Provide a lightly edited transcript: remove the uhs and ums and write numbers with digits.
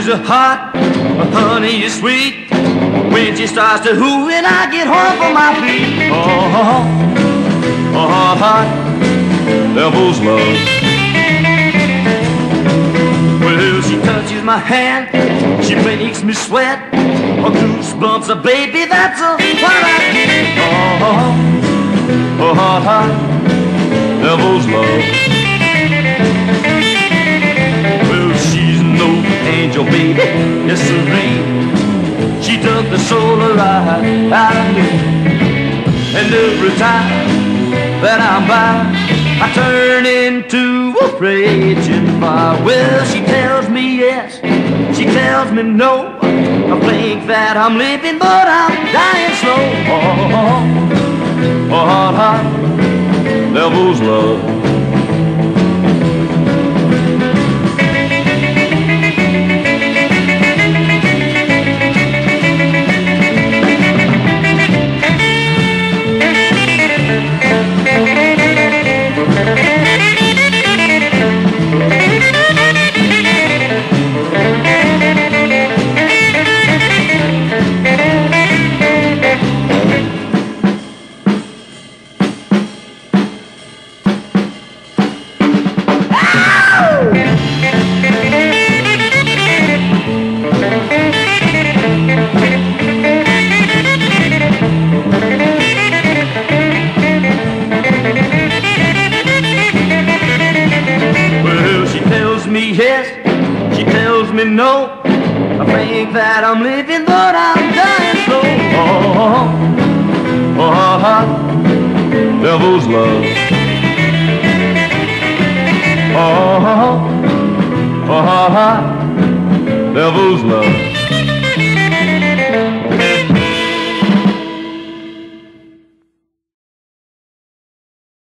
She's a hot, honey is sweet. When she starts to hoo and I get home for my feet. Hot devil's love. Well, she touches my hand, she makes me sweat. Goosebumps, baby, that's what I get. Hot devil's love. Well, she's no angel, baby, yes sirree. She took the soul right out of me. And every time that I'm by, I turn into a raging fire. Well, she tells me yes, she tells me no. I think that I'm living, but I'm dying slow. Hot devil's love. Yes, she tells me no. I think that I'm living, but I'm dying slow. Hot devil's love. Hot devil's love.